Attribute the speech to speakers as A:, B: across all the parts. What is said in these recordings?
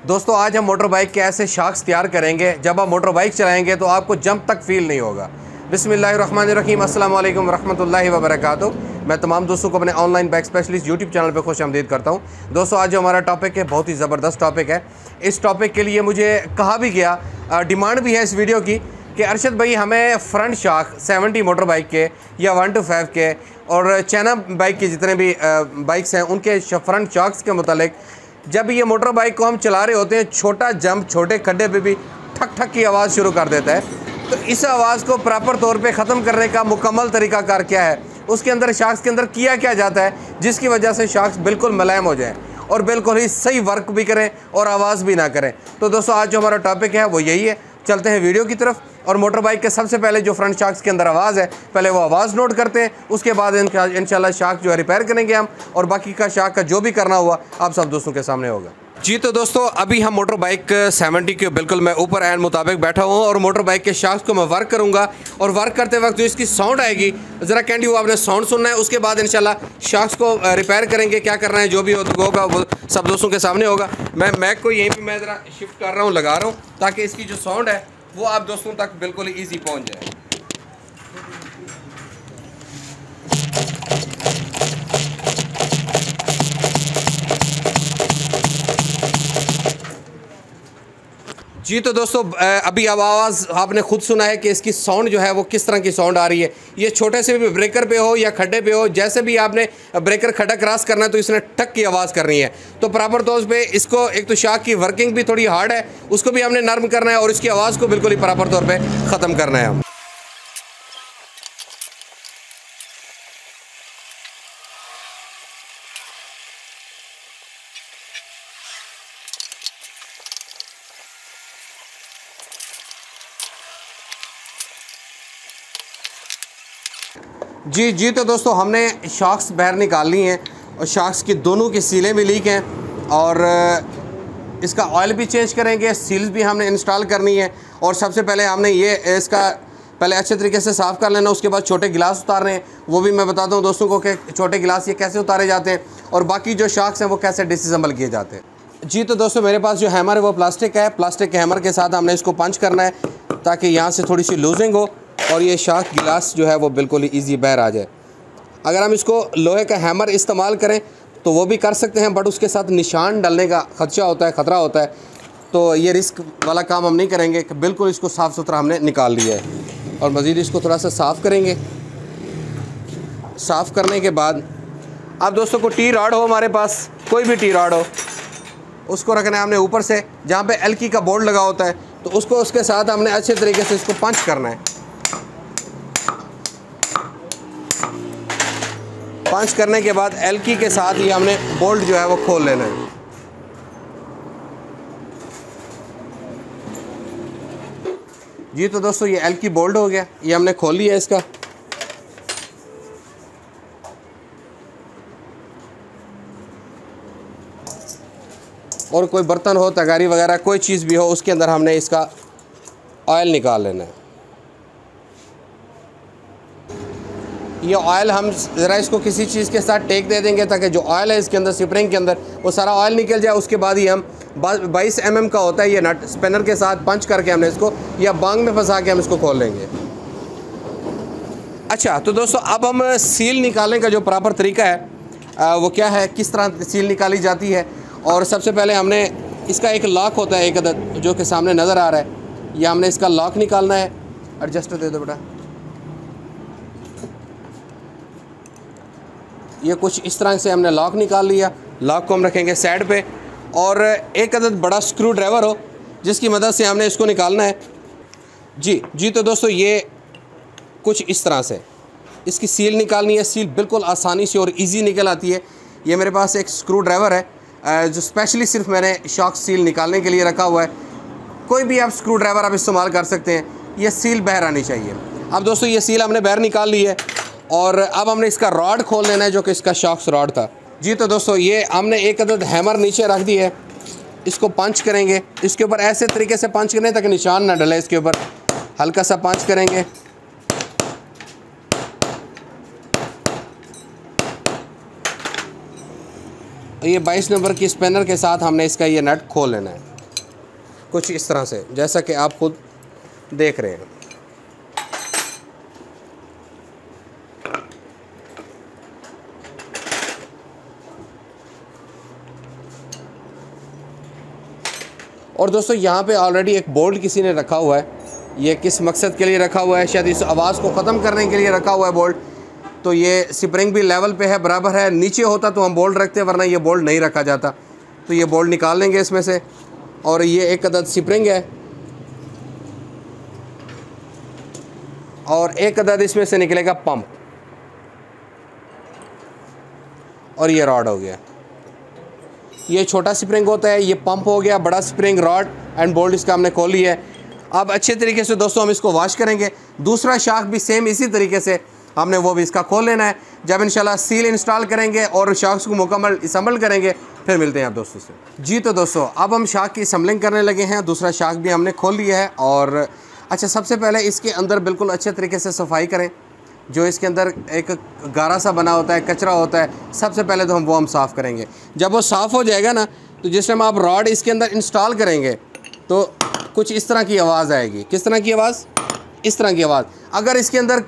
A: दोस्तों आज हम मोटर बाइक के ऐसे शार्क्स तैयार करेंगे, जब आप मोटर बाइक चलाएंगे तो आपको जंप तक फील नहीं होगा। बिस्मिल्लाहिर्रहमानिर्रहीम, अस्सलाम वालेकुम रहमतुल्लाहि व बरकातुहू। मैं तमाम दोस्तों को अपने online bike specialist YouTube channel पे खुशामदीद करता हूं। दोस्तों आज जो हमारा टॉपिक है बहुत ही ज़बरदस्त टॉपिक है। इस टॉपिक के लिए मुझे कहा भी गया, डिमांड भी है इस वीडियो की कि अरशद भाई हमें फ्रंट शार्क 70 मोटर बाइक के या 125 के और चाइना बाइक के जितने भी बाइक्स हैं उनके फ्रंट शार्क्स के मुतालिक, जब ये मोटर बाइक को हम चला रहे होते हैं, छोटा जंप छोटे खड्डे पे भी ठक ठक की आवाज़ शुरू कर देता है। तो इस आवाज़ को प्रॉपर तौर पे ख़त्म करने का मुकम्मल तरीक़ाकार क्या है, उसके अंदर शार्क्स के अंदर किया क्या जाता है जिसकी वजह से शार्क्स बिल्कुल मुलायम हो जाए और बिल्कुल ही सही वर्क भी करें और आवाज़ भी ना करें। तो दोस्तों आज जो हमारा टॉपिक है वो यही है। चलते हैं वीडियो की तरफ और मोटर बाइक के सबसे पहले जो फ्रंट शार्क्स के अंदर आवाज़ है, पहले वो आवाज़ नोट करते हैं, उसके बाद इंशाल्लाह शार्क जो है रिपेयर करेंगे हम, और बाकी का शार्क का जो भी करना हुआ आप सब दोस्तों के सामने होगा। जी तो दोस्तों अभी हम मोटर बाइक 70 के बिल्कुल मैं ऊपर एंड मुताबिक बैठा हूँ और मोटर बाइक के शार्क्स को मैं वर्क करूँगा, और वर्क करते वक्त जो इसकी साउंड आएगी ज़रा कैंडी वो आपने साउंड सुनना है। उसके बाद इंशाल्लाह शार्क्स को रिपेयर करेंगे, क्या करना है जो भी होगा वो सब दोस्तों के सामने होगा। मैं मैक को यहीं पर मैं ज़रा शिफ्ट कर रहा हूँ, लगा रहा हूँ, ताकि इसकी जो साउंड है वो आप दोस्तों तक बिल्कुल ईजी पहुँच जाए। जी तो दोस्तों अभी आवाज़ आपने खुद सुना है कि इसकी साउंड जो है वो किस तरह की साउंड आ रही है। ये छोटे से भी ब्रेकर पे हो या खड्डे पे हो, जैसे भी आपने ब्रेकर खड्डा क्रॉस करना है तो इसने टक की आवाज़ करनी है। तो प्रॉपर तौर पे इसको एक तो शार्क की वर्किंग भी थोड़ी हार्ड है, उसको भी हमने नर्म करना है और इसकी आवाज़ को बिल्कुल ही प्रॉपर तौर पर ख़त्म करना है हम। जी तो दोस्तों हमने शार्क्स बाहर निकाल ली हैं और शार्क्स की दोनों की सीलें भी लीक हैं और इसका ऑयल भी चेंज करेंगे, सील्स भी हमने इंस्टॉल करनी है। और सबसे पहले हमने ये इसका पहले अच्छे तरीके से साफ़ कर लेना, उसके बाद छोटे गिलास उतारने हैं, वो भी मैं बताता हूँ दोस्तों को कि छोटे गिलास ये कैसे उतारे जाते हैं और बाकी जो शार्क्स हैं वो कैसे डिसअसेंबल किए जाते हैं। जी तो दोस्तों मेरे पास जो हैमर है वो प्लास्टिक है, प्लास्टिक के हैमर के साथ हमने इसको पंच करना है ताकि यहाँ से थोड़ी सी लूजिंग हो और ये शार्क गिलास जो है वो बिल्कुल ही ईजी बाहर आ जाए। अगर हम इसको लोहे का हैमर इस्तेमाल करें तो वो भी कर सकते हैं, बट उसके साथ निशान डालने का खदशा होता है, ख़तरा होता है, तो ये रिस्क वाला काम हम नहीं करेंगे कि बिल्कुल इसको साफ़ सुथरा हमने निकाल लिया है। और मज़ीद इसको थोड़ा सा साफ़ करेंगे। साफ़ करने के बाद अब दोस्तों को टी रॉड हो, हमारे पास कोई भी टी रॉड हो, उसको रखना है हमने ऊपर से जहाँ पे एल्की का बोर्ड लगा होता है, तो उसको उसके साथ हमने अच्छे तरीके से इसको पंच करना है। पंच करने के बाद एल्की के साथ ही हमने बोल्ट जो है वो खोल लेना है। जी तो दोस्तों ये एल्की बोल्ट हो गया, ये हमने खोल लिया इसका। और कोई बर्तन हो, तगारी वगैरह कोई चीज़ भी हो, उसके अंदर हमने इसका ऑयल निकाल लेना है। ये ऑयल हम ज़रा इसको किसी चीज़ के साथ टेक दे देंगे ताकि जो ऑयल है इसके अंदर, स्प्रिंग के अंदर, वो सारा ऑयल निकल जाए। उसके बाद ही हम 22 mm का होता है ये नट, स्पिनर के साथ पंच करके हमने इसको या बांग में फंसा के हम इसको खोल लेंगे। अच्छा तो दोस्तों अब हम सील निकालने का जो प्रॉपर तरीका है वो क्या है, किस तरह सील निकाली जाती है। और सबसे पहले हमने इसका एक लॉक होता है एक अदद जो कि सामने नज़र आ रहा है, यह हमने इसका लॉक निकालना है। एडजस्टर दे दो बेटा। ये कुछ इस तरह से हमने लॉक निकाल लिया। लॉक को हम रखेंगे साइड पे और एक अदद बड़ा स्क्रू ड्राइवर हो जिसकी मदद से हमने इसको निकालना है। जी तो दोस्तों ये कुछ इस तरह से इसकी सील निकालनी है। सील बिल्कुल आसानी से और इजी निकल आती है। ये मेरे पास एक स्क्रू ड्राइवर है जो स्पेशली सिर्फ मैंने शार्क सील निकालने के लिए रखा हुआ है। कोई भी आप स्क्रू ड्राइवर आप इस्तेमाल कर सकते हैं, ये सील बाहर आनी चाहिए। अब दोस्तों ये सील हमने बाहर निकाल ली है और अब हमने इसका रॉड खोल लेना है जो कि इसका शार्क्स रॉड था। जी तो दोस्तों ये हमने एक अदद हैमर नीचे रख दी है, इसको पंच करेंगे। इसके ऊपर ऐसे तरीके से पंच करें ताकि निशान ना डले, इसके ऊपर हल्का सा पंच करेंगे। ये 22 नंबर की स्पिनर के साथ हमने इसका ये नट खोल लेना है। कुछ इस तरह से, जैसा कि आप खुद देख रहे हैं। और दोस्तों यहाँ पे ऑलरेडी एक बोल्ट किसी ने रखा हुआ है। ये किस मकसद के लिए रखा हुआ है? शायद इस आवाज़ को ख़त्म करने के लिए रखा हुआ है बोल्ट। तो ये स्प्रिंग भी लेवल पे है, बराबर है। नीचे होता तो हम बोल्ट रखते, वरना ये बोल्ट नहीं रखा जाता। तो ये बोल्ट निकाल लेंगे इसमें से। और ये एक अदद स्प्रिंग है और एक अदद इसमें से निकलेगा पंप, और ये रॉड हो गया। ये छोटा स्प्रिंग होता है, ये पंप हो गया। बड़ा स्प्रिंग, रॉड एंड बोल्ट इसका हमने खोल लिया है। अब अच्छे तरीके से दोस्तों हम इसको वॉश करेंगे। दूसरा शाख भी सेम इसी तरीके से हमने वो भी इसका खोल लेना है। जब इंशाल्लाह सील इंस्टॉल करेंगे और शाख्स को मुकम्मल असम्बल करेंगे, फिर मिलते हैं आप दोस्तों से। जी तो दोस्तों अब हम शाख की असम्बलिंग करने लगे हैं। दूसरा शाख भी हमने खोल लिया है। और अच्छा, सबसे पहले इसके अंदर बिल्कुल अच्छे तरीके से सफाई करें। जो इसके अंदर एक गारा सा बना होता है, कचरा होता है, सबसे पहले तो हम साफ़ करेंगे। जब वो साफ़ हो जाएगा ना, तो जिस टाइम आप रॉड इसके अंदर इंस्टॉल करेंगे तो कुछ इस तरह की आवाज़ आएगी। किस तरह की आवाज़? इस तरह की आवाज़। अगर इसके अंदर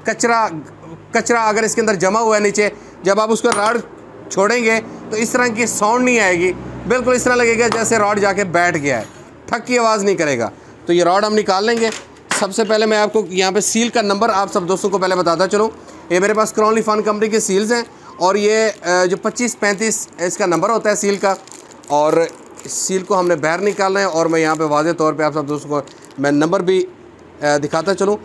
A: कचरा अगर इसके अंदर जमा हुआ है नीचे, जब आप उसको रॉड छोड़ेंगे तो इस तरह की साउंड नहीं आएगी। बिल्कुल इस तरह लगेगा जैसे रॉड जाके बैठ गया है, ठक की आवाज़ नहीं करेगा। तो ये रॉड हम निकाल लेंगे। सबसे पहले मैं आपको यहाँ पे सील का नंबर आप सब दोस्तों को पहले बताता चलूँ। ये मेरे पास क्रॉनली फन कंपनी के सील्स हैं और ये जो 2535 इसका नंबर होता है सील का। और सील को हमने बाहर निकालना है और मैं यहाँ पे वाज़े तौर पे आप सब दोस्तों को मैं नंबर भी दिखाता चलूँ।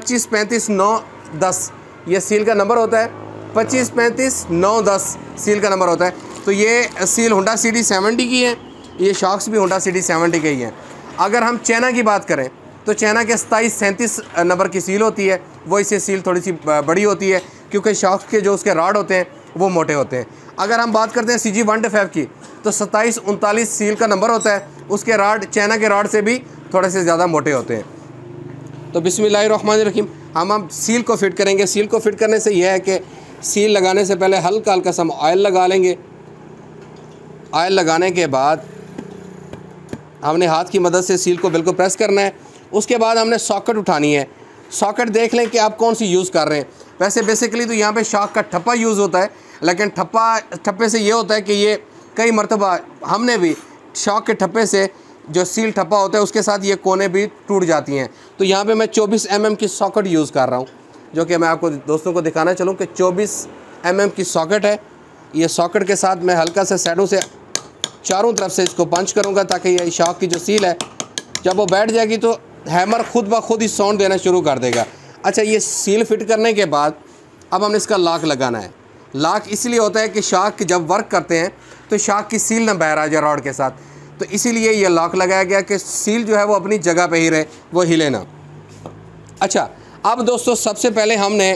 A: 2535-9-10 ये सील का नंबर होता है। 2535-9-10 सील का नंबर होता है। तो ये सील होंडा CD70 की है, ये शॉक्स भी होंडा CD70 के ही हैं। अगर हम चाइना की बात करें तो चाइना के 2737 नंबर की सील होती है। वो इससे सील थोड़ी सी बड़ी होती है क्योंकि शॉक्स के जो उसके रॉड होते हैं वो मोटे होते हैं। अगर हम बात करते हैं CG125 की तो 2739 सील का नंबर होता है। उसके रॉड चाइना के रॉड से भी थोड़े से ज़्यादा मोटे होते हैं। तो बिस्मिल्लाहिर्रहमानिर्रहीम हम सील को फिट करेंगे। सील को फिट करने से यह है कि सील लगाने से पहले हल्का हल्का सा हम ऑयल लगा लेंगे। ऑयल लगाने के बाद हमने हाथ की मदद से सील को बिल्कुल प्रेस करना है। उसके बाद हमने सॉकेट उठानी है। सॉकेट देख लें कि आप कौन सी यूज़ कर रहे हैं। वैसे बेसिकली तो यहाँ पे शॉक का ठप्पा यूज़ होता है, लेकिन ठप्पे से ये होता है कि ये कई मरतबा हमने भी शॉक के ठप्पे से जो सील ठप्पा होता है उसके साथ ये कोने भी टूट जाती हैं। तो यहाँ पे मैं 24 mm की सॉकेट यूज़ कर रहा हूँ, जो कि मैं आपको दोस्तों को दिखाना चलूँ कि 24 mm की सॉकेट है। ये सॉकेट के साथ मैं हल्का से साइडों से चारों तरफ से इसको पंच करूँगा ताकि ये शॉक की जो सील है जब वो बैठ जाएगी तो हैमर खुद ब खुद ही साउंड देना शुरू कर देगा। अच्छा, ये सील फिट करने के बाद अब हमने इसका लॉक लगाना है। लॉक इसलिए होता है कि शॉक जब वर्क करते हैं तो शॉक की सील ना बाहर आ जाए रॉड के साथ, तो इसीलिए ये लॉक लगाया गया कि सील जो है वो अपनी जगह पे ही रहे, वो हिले ना। अच्छा, अब दोस्तों सबसे पहले हमने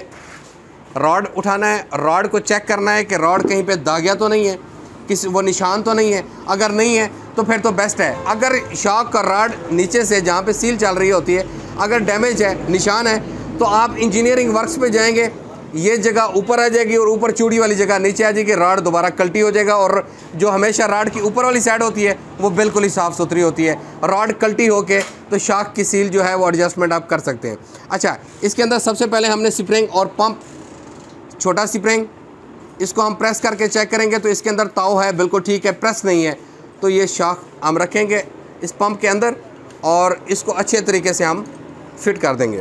A: रॉड उठाना है। रॉड को चेक करना है कि रॉड कहीं पे दागिया तो नहीं है, किसी वो निशान तो नहीं है। अगर नहीं है तो फिर तो बेस्ट है। अगर शॉक का रॉड नीचे से जहाँ पे सील चल रही होती है अगर डैमेज है, निशान है, तो आप इंजीनियरिंग वर्क्स पे जाएंगे, ये जगह ऊपर आ जाएगी और ऊपर चूड़ी वाली जगह नीचे आ जाएगी। रॉड दोबारा कल्टी हो जाएगा और जो हमेशा रॉड की ऊपर वाली साइड होती है वो बिल्कुल ही साफ़ सुथरी होती है। रॉड कल्टी होके तो शॉक की सील जो है वो एडजस्टमेंट आप कर सकते हैं। अच्छा, इसके अंदर सबसे पहले हमने स्प्रिंग और पंप, छोटा स्प्रिंग, इसको हम प्रेस करके चेक करेंगे तो इसके अंदर ताव है, बिल्कुल ठीक है। प्रेस नहीं है तो ये शॉक हम रखेंगे इस पंप के अंदर और इसको अच्छे तरीके से हम फिट कर देंगे।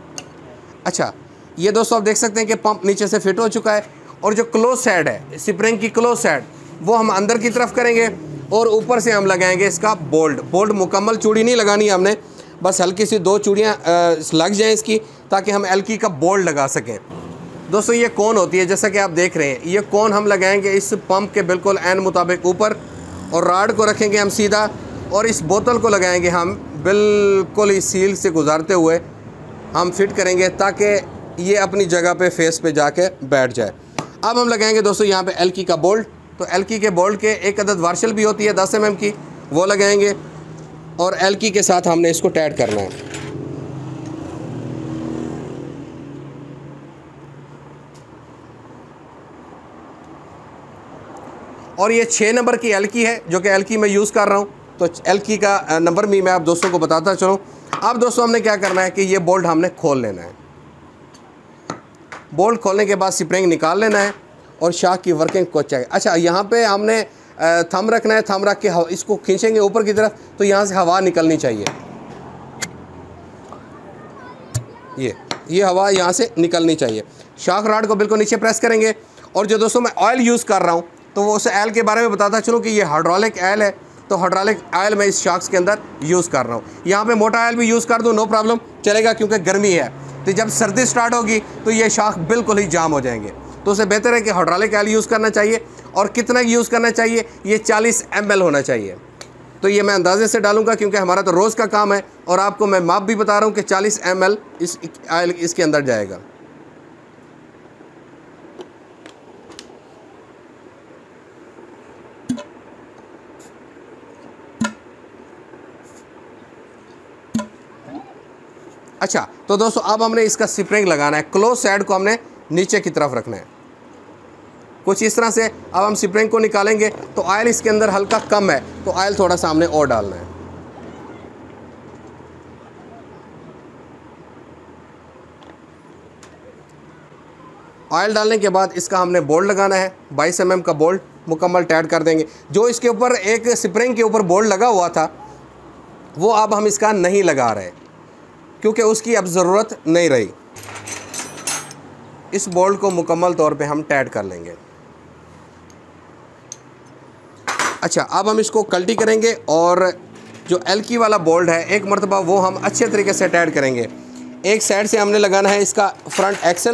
A: अच्छा, ये दोस्तों आप देख सकते हैं कि पंप नीचे से फिट हो चुका है और जो क्लोज साइड है स्प्रिंग की क्लोज साइड वो हम अंदर की तरफ करेंगे और ऊपर से हम लगाएंगे इसका बोल्ट। मुकम्मल चूड़ी नहीं लगानी है हमने, बस हल्की सी 2 चूड़ियाँ लग जाएँ इसकी, ताकि हम एल्की का बोल्ट लगा सकें। दोस्तों ये कोन होती है जैसा कि आप देख रहे हैं, ये कोन हम लगाएंगे इस पंप के बिल्कुल ऐन मुताबिक ऊपर, और रॉड को रखेंगे हम सीधा और इस बोतल को लगाएंगे हम बिल्कुल इस सील से गुजारते हुए हम फिट करेंगे ताकि ये अपनी जगह पे फेस पे जाके बैठ जाए। अब हम लगाएंगे दोस्तों यहाँ पे एल्की का बोल्ट। तो एल्की के बोल्ट के एक अदद वार्शल भी होती है 10 mm की, वो लगाएंगे और एल्की के साथ हमने इसको टाइट करना है। और ये 6 नंबर की एल्की है जो कि एल्की मैं यूज़ कर रहा हूँ। तो एल्की का नंबर भी मैं आप दोस्तों को बताता चलूँ। अब दोस्तों हमने क्या करना है कि ये बोल्ट हमने खोल लेना है। बोल्ट खोलने के बाद स्प्रिंग निकाल लेना है और शाक की वर्किंग को चेक। अच्छा, यहाँ पे हमने थंब रखना है। थंब रख के इसको खींचेंगे ऊपर की तरफ तो यहाँ से हवा निकलनी चाहिए। ये हवा यहाँ से निकलनी चाहिए। शाक रॉड को बिल्कुल नीचे प्रेस करेंगे। और जो दोस्तों मैं ऑयल यूज़ कर रहा हूँ तो वो उस ऑयल के बारे में बताता चलूँ कि ये हाइड्रोलिक ऑयल है। तो हाइड्रोलिक ऑयल मैं इस शाक्स के अंदर यूज़ कर रहा हूँ। यहाँ पे मोटा ऑयल भी यूज़ कर दूँ नो प्रॉब्लम चलेगा, क्योंकि गर्मी है। तो जब सर्दी स्टार्ट होगी तो ये शाक बिल्कुल ही जाम हो जाएंगे। तो उससे बेहतर है कि हाइड्रोलिक ऑयल यूज़ करना चाहिए। और कितना यूज़ करना चाहिए, ये 40 ml होना चाहिए। तो ये मैं अंदाजे से डालूंगा क्योंकि हमारा तो रोज़ का काम है। और आपको मैं माप भी बता रहा हूँ कि 40 ml इस ऑयल इसके अंदर जाएगा। अच्छा, तो दोस्तों अब हमने इसका स्प्रिंग लगाना है। क्लोज साइड को हमने नीचे की तरफ रखना है कुछ इस तरह से। अब हम स्प्रिंग को निकालेंगे तो ऑयल इसके अंदर हल्का कम है, तो ऑयल थोड़ा सा हमने और डालना है। ऑयल डालने के बाद इसका हमने बोल्ट लगाना है। 22 mm का बोल्ट मुकम्मल टाइट कर देंगे। जो इसके ऊपर एक स्प्रिंग के ऊपर बोल्ट लगा हुआ था वो अब हम इसका नहीं लगा रहे क्योंकि उसकी अब ज़रूरत नहीं रही। इस बोल्ट को मुकम्मल तौर पे हम टाइट कर लेंगे। अच्छा, अब हम इसको कल्टी करेंगे और जो एल्की वाला बोल्ट है एक मरतबा वो हम अच्छे तरीके से टाइट करेंगे। एक साइड से हमने लगाना है इसका फ्रंट एक्सल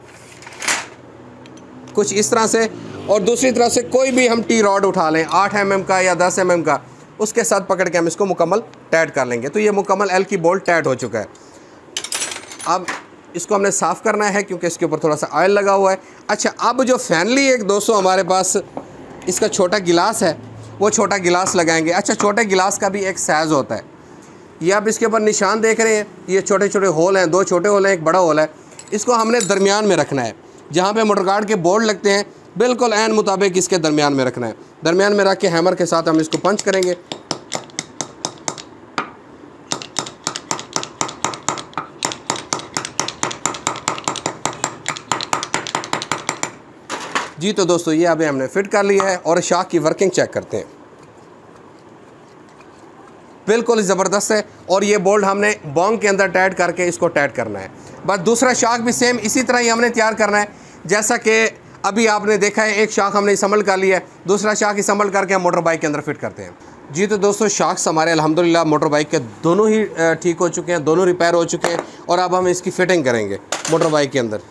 A: कुछ इस तरह से, और दूसरी तरफ से कोई भी हम टी रॉड उठा लें 8 mm का या 10 mm का, उसके साथ पकड़ के हम इसको मुकम्मल टाइट कर लेंगे। तो ये मुकम्मल एल्की बोल्ट टाइट हो चुका है। अब इसको हमने साफ़ करना है क्योंकि इसके ऊपर थोड़ा सा ऑयल लगा हुआ है। अच्छा, अब जो फाइनली एक दोस्तों हमारे पास इसका छोटा गिलास है वो छोटा गिलास लगाएंगे। अच्छा, छोटे गिलास का भी एक साइज़ होता है। ये आप इसके ऊपर निशान देख रहे हैं, ये छोटे छोटे होल हैं, 2 छोटे होल हैं, एक बड़ा होल है। इसको हमने दरमियान में रखना है। जहाँ पे मोटर गार्ड के बोर्ड लगते हैं बिल्कुल ऐन मुताबिक इसके दरमियान में रखना है। दरमियान में रख के हैमर के साथ हम इसको पंच करेंगे। जी, तो दोस्तों ये अभी हमने फिट कर लिया है और शाक की वर्किंग चेक करते हैं। बिल्कुल ज़बरदस्त है। और ये बोल्ट हमने बोंग के अंदर टाइट करके इसको टाइट करना है। बस दूसरा शाक भी सेम इसी तरह ही हमने तैयार करना है जैसा कि अभी आपने देखा है। एक शाक हमने असम्बल कर लिया है, दूसरा शाक असम्बल करके हम मोटर बाइक के अंदर फिट करते हैं। जी, तो दोस्तों शाक्स हमारे अल्हम्दुलिल्लाह मोटर बाइक के दोनों ही ठीक हो चुके हैं, दोनों रिपेयर हो चुके हैं। और अब हम इसकी फ़िटिंग करेंगे मोटर बाइक के अंदर।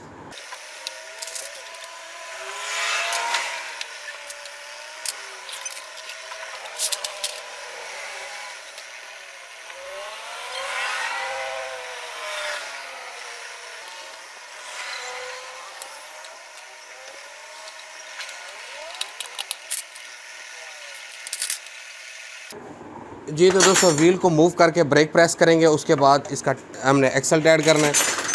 A: जी, तो दोस्तों व्हील को मूव करके ब्रेक प्रेस करेंगे, उसके बाद इसका हमने एक्सल टाइट करना है।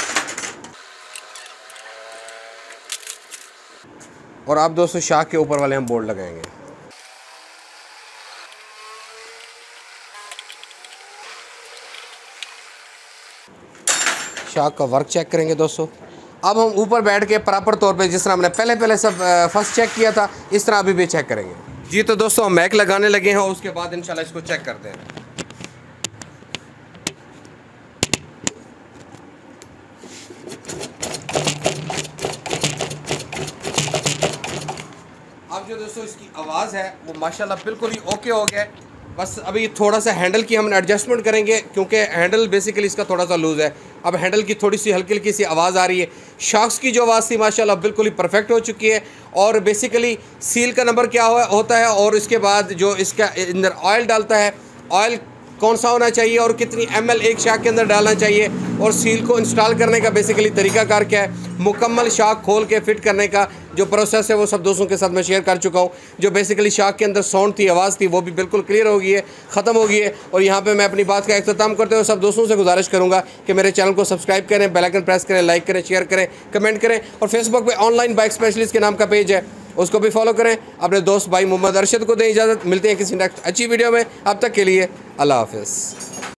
A: और अब दोस्तों शाक के ऊपर वाले हम बोल्ट लगाएंगे। शाक का वर्क चेक करेंगे दोस्तों। अब हम ऊपर बैठ के प्रॉपर तौर पे जिस तरह हमने पहले सब फर्स्ट चेक किया था इस तरह अभी भी चेक करेंगे। जी, तो दोस्तों हम मैक लगाने लगे हैं और उसके बाद इंशाल्लाह इसको चेक करते हैं। अब जो दोस्तों इसकी आवाज़ है वो माशाल्लाह बिल्कुल ही ओके हो गया है। बस अभी थोड़ा सा हैंडल की हम एडजस्टमेंट करेंगे क्योंकि हैंडल बेसिकली इसका थोड़ा सा लूज़ है। अब हैंडल की थोड़ी सी हल्की हल्की सी आवाज़ आ रही है। शाक्स की जो आवाज़ थी माशाल्लाह बिल्कुल ही परफेक्ट हो चुकी है। और बेसिकली सील का नंबर क्या होता है और इसके बाद जो इसका अंदर ऑयल डालता है, ऑयल कौन सा होना चाहिए और कितनी ml एक शाक के अंदर डालना चाहिए, और सील को इंस्टॉल करने का बेसिकली तरीकाकार क्या है, मुकम्मल शाक खोल के फिट करने का जो प्रोसेस है वो सब दोस्तों के साथ मैं शेयर कर चुका हूँ। जो बेसिकली शाक के अंदर साउंड थी, आवाज़ थी, वो भी बिल्कुल क्लियर हो गई है, ख़त्म हो गई है। और यहाँ पे मैं अपनी बात का अख्ताम करते हुए सब दोस्तों से गुजारिश करूँगा कि मेरे चैनल को सब्सक्राइब करें, बेल आइकन प्रेस करें, लाइक करें, शेयर करें, कमेंट करें। और फेसबुक पर ऑनलाइन बाइक स्पेशलिस्ट के नाम का पेज है, उसको भी फॉलो करें। अपने दोस्त भाई मोहम्मद अरशद को दें इजाज़त। मिलते हैं किसी नेक्स्ट अच्छी वीडियो में। अब तक के लिए अल्लाह हाफ़िज़।